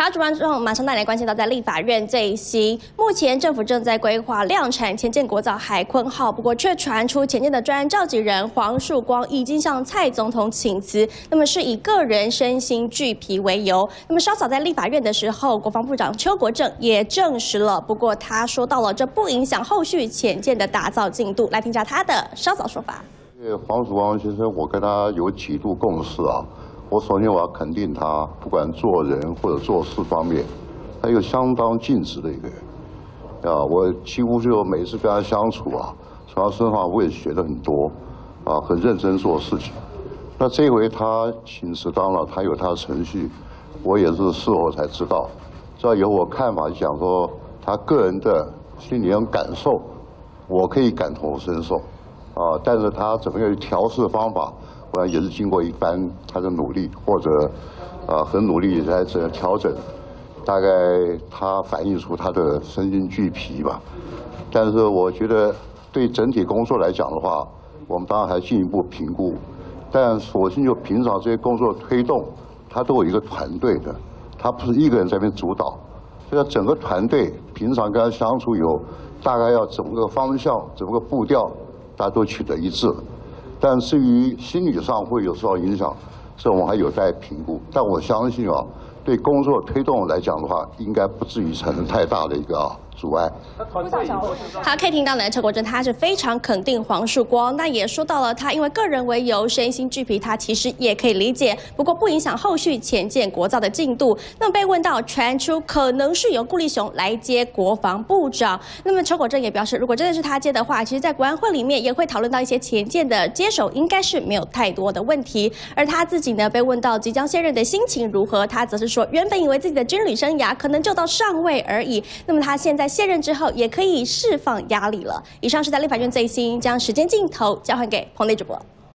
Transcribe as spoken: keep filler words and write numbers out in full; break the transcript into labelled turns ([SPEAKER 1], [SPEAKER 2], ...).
[SPEAKER 1] 好，主观众马上带来关心到在立法院最新，目前政府正在规划量产前建国造海鲲号，不过却传出前建的专案召集人黄树光已经向蔡总统请辞，那么是以个人身心俱疲为由。那么稍早在立法院的时候，国防部长邱国正也证实了，不过他说到了这不影响后续前建的打造进度，来听一下他的稍早说法。
[SPEAKER 2] 因为黄曙光先生，我跟他有几度共事啊。 我首先我要肯定他，不管做人或者做事方面，他有相当尽职的一个人。啊，我几乎就每次跟他相处啊，从他身上我也学了很多，啊，很认真做事情。那这回他请辞，当然他有他的程序，我也是事后才知道。知道以后我看法就讲说，他个人的心理上感受，我可以感同身受，啊，但是他怎么样调试方法。 我想也是经过一番他的努力，或者，呃，很努力在这调整，大概他反映出他的身心俱疲吧。但是我觉得对整体工作来讲的话，我们当然还进一步评估。但索性就平常这些工作推动，他都有一个团队的，他不是一个人在那边主导。所以整个团队平常跟他相处以后，大概要整个方向、整个步调，大家都取得一致。 但至于心理上会有受到影响，这我们还有待评估。但我相信啊，对工作推动来讲的话，应该不至于产生太大的一个、啊、阻碍。
[SPEAKER 1] 好，可以听到呢，邱国正他是非常肯定黄树光，那也说到了他因为个人为由身心俱疲，他其实也可以理解，不过不影响后续前建国造的进度。那么被问到传出可能是由顾立雄来接国防部长，那么邱国正也表示，如果真的是他接的话，其实在国安会里面也会讨论到一些前建的接手，应该是没有太多的问题。而他自己呢，被问到即将卸任的心情如何，他则是说，原本以为自己的军旅生涯可能就到上尉而已，那么他现在卸任之后也可以释放压力了。以上是在立法院最新，将时间镜头交还给彭丽主播。